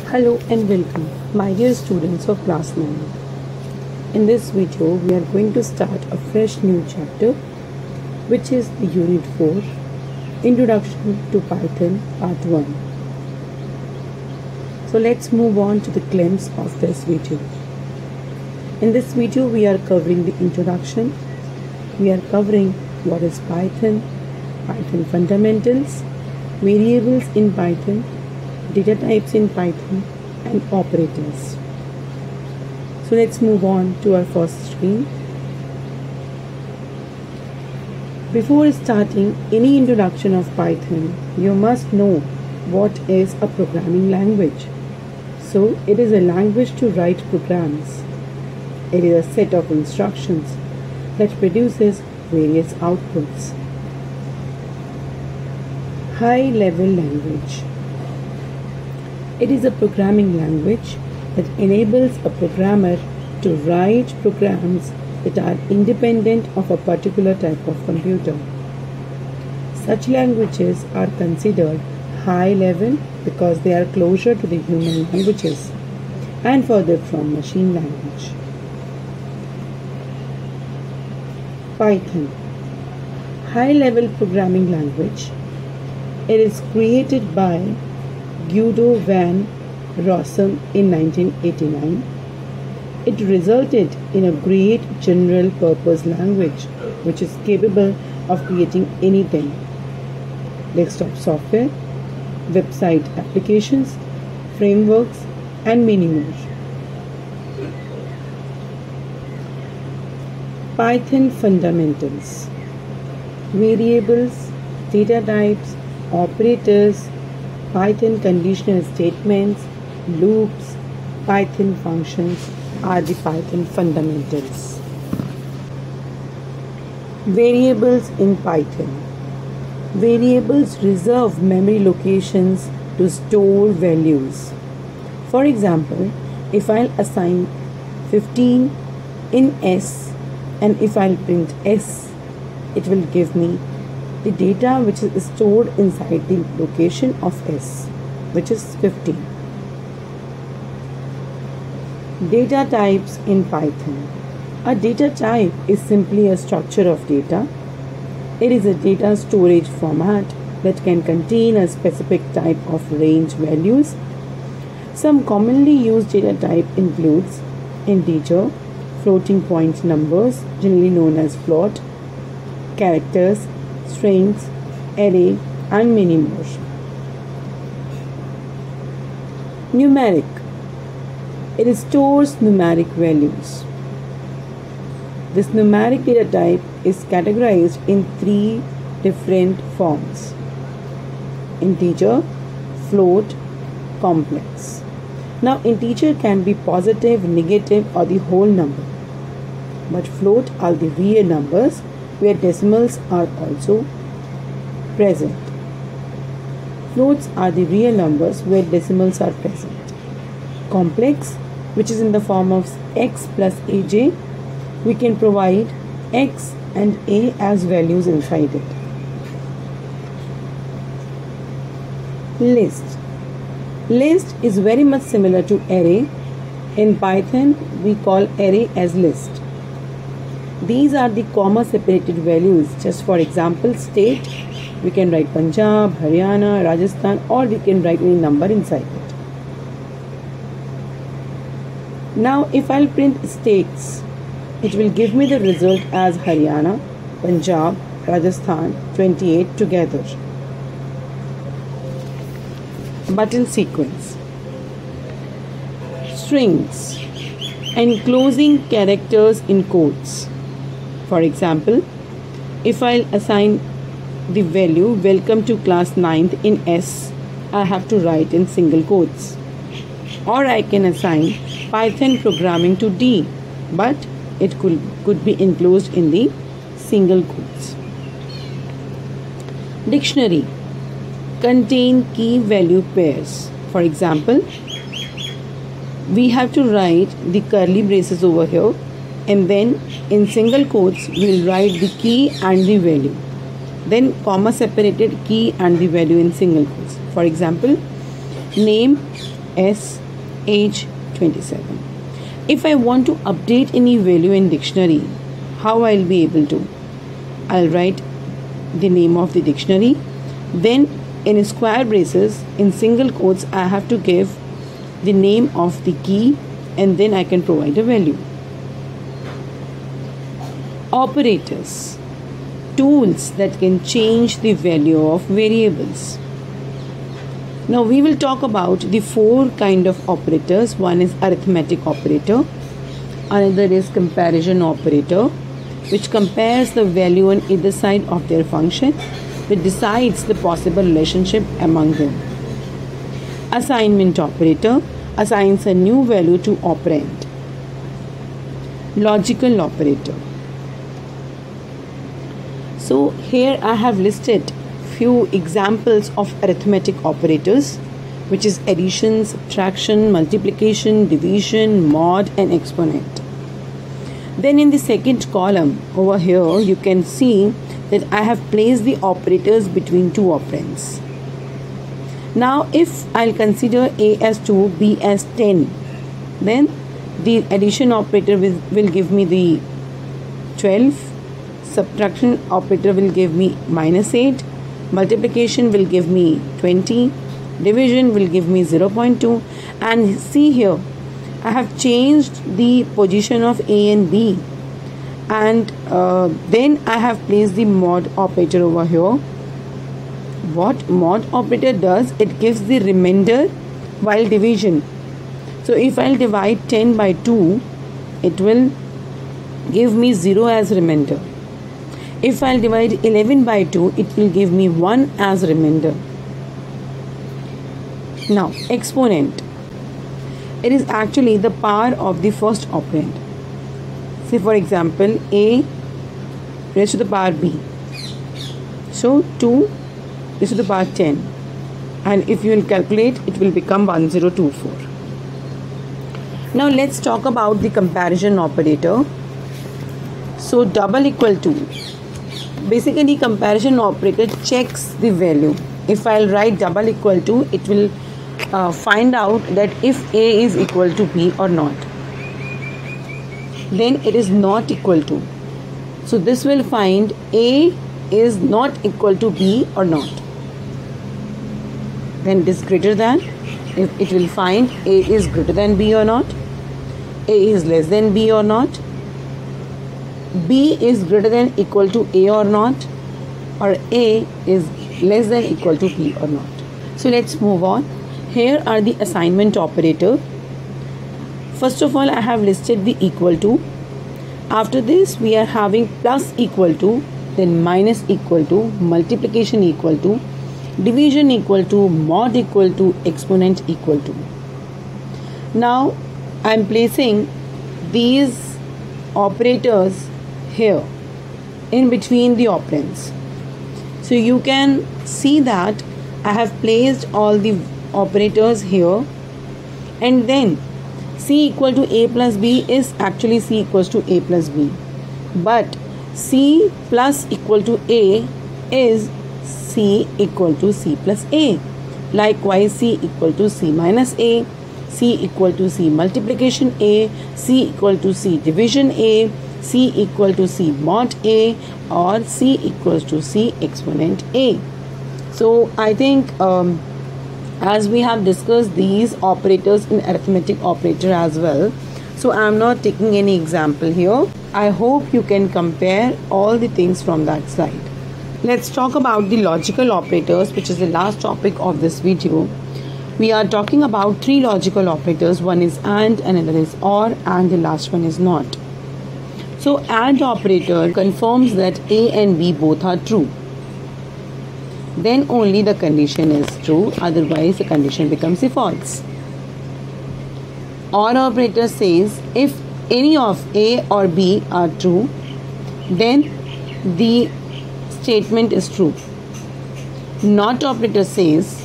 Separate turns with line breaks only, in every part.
Hello and welcome, my dear students of class 9. In this video, we are going to start a fresh new chapter, which is the Unit 4, Introduction to Python, Part 1. So let's move on to the glimpse of this video. In this video, we are covering the introduction. We are covering what is Python, Python fundamentals, variables in Python, data types in Python, and operators. So let's move on to our first screen. Before starting any introduction of Python, you must know what is a programming language. So it is a language to write programs. It is a set of instructions that produces various outputs. High-level language. It is a programming language that enables a programmer to write programs that are independent of a particular type of computer. Such languages are considered high level because they are closer to the human languages and further from machine language. Python, high-level programming language. It is created by Guido van Rossum in 1989. It resulted in a great general purpose language which is capable of creating anything: desktop software, website applications, frameworks, and many more. Python fundamentals: variables, data types, operators, Python conditional statements, loops, Python functions are the Python fundamentals. Variables in Python. Variables reserve memory locations to store values. For example, if I'll assign 15 in S and if I'll print S, it will give me the data which is stored inside the location of S, which is 15. Data types in Python. A data type is simply a structure of data. It is a data storage format that can contain a specific type of range values. Some commonly used data type includes integer, floating point numbers, generally known as float, characters, strings, array, and many more. Numeric. It stores numeric values. This numeric data type is categorized in 3 different forms: integer, float, complex. Now, integer can be positive, negative, or the whole number, but float are the real numbers where decimals are also present. Floats are the real numbers where decimals are present. Complex, which is in the form of x plus aj, we can provide x and a as values inside it. List. List is very much similar to array. In Python, we call array as list. These are the comma separated values. Just for example, state, we can write Punjab, Haryana, Rajasthan, or we can write any number inside it. Now, if I'll print states, it will give me the result as Haryana, Punjab, Rajasthan, 28 together. Button sequence. Strings, enclosing characters in quotes. For example, if I'll assign the value welcome to class 9th in S, I have to write in single quotes. Or I can assign Python programming to D, but it could be enclosed in the single quotes. Dictionary, contain key value pairs. For example, we have to write the curly braces over here, and then in single quotes we will write the key and the value, then comma separated key and the value in single quotes. For example, name S age 27. If I want to update any value in dictionary, how I'll be able to? I'll write the name of the dictionary, then in square braces in single quotes I have to give the name of the key, and then I can provide a value. Operators, tools that can change the value of variables. Now we will talk about the four kind of operators. One is arithmetic operator, another is comparison operator, which compares the value on either side of their function, which decides the possible relationship among them. Assignment operator assigns a new value to operand. Logical operator. So here I have listed few examples of arithmetic operators, which is addition, subtraction, multiplication, division, mod and exponent. Then in the second column over here you can see that I have placed the operators between two operands. Now if I'll consider A as 2, B as 10, then the addition operator will give me the 12, subtraction operator will give me -8, multiplication will give me 20, division will give me 0.2, and see here I have changed the position of A and B, and then I have placed the mod operator over here. What mod operator does, it gives the remainder while division. So if I'll divide 10 by 2, it will give me 0 as remainder. If I'll divide 11 by 2, it will give me 1 as remainder. Now exponent, it is actually the power of the first operand. Say for example A raised to the power B, so 2 raised to the power 10, and if you will calculate it will become 1024. Now let's talk about the comparison operator. So double equal to, basically comparison operator checks the value. If I'll write double equal to, it will find out that if A is equal to B or not, then it is not equal to. So this will find A is not equal to B or not. Then it is greater than, if it will find A is greater than B or not, A is less than B or not, B is greater than equal to A or not, or A is less than equal to B or not. So let's move on. Here are the assignment operator. First of all, I have listed the equal to. After this we are having plus equal to, then minus equal to, multiplication equal to, division equal to, mod equal to, exponent equal to. Now I am placing these operators here in between the operands. So you can see that I have placed all the operators here, and then C equal to A plus B is actually C equals to A plus B, but C plus equal to A is C equal to C plus A. Likewise C equal to C minus A, C equal to C multiplication A, C equal to C division A, C equal to C mod A, or C equals to C exponent A. So I think as we have discussed these operators in arithmetic operator as well, so I am not taking any example here. I hope you can compare all the things from that slide. Let's talk about the logical operators, which is the last topic of this video. We are talking about three logical operators. One is AND, another is OR, and the last one is NOT. So AND operator confirms that A and B both are true. Then only the condition is true, otherwise the condition becomes a false. OR operator says if any of A or B are true, then the statement is true. NOT operator says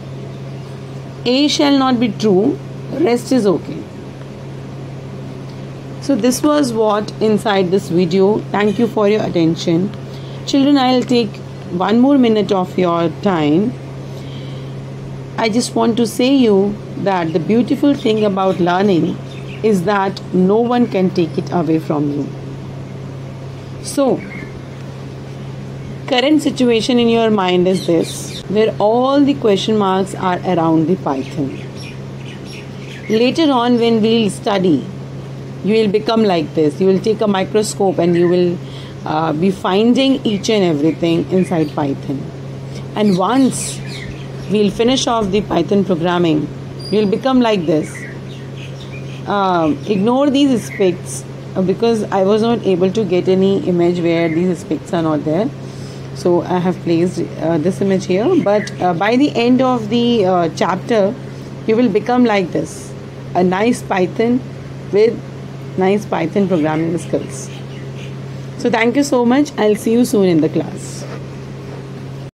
A shall not be true, rest is okay. So this was what inside this video. Thank you for your attention. Children, I'll take 1 more minute of your time. I just want to say you that the beautiful thing about learning is that no one can take it away from you. So, current situation in your mind is this, where all the question marks are around the Python. Later on, when we'll study, you will become like this. You will take a microscope and you will be finding each and everything inside Python. And once we'll finish off the Python programming, you'll become like this. Ignore these aspects because I was not able to get any image where these aspects are not there. So I have placed this image here. But by the end of the chapter, you will become like this. A nice Python with nice Python programming skills. So thank you so much. I'll see you soon in the class.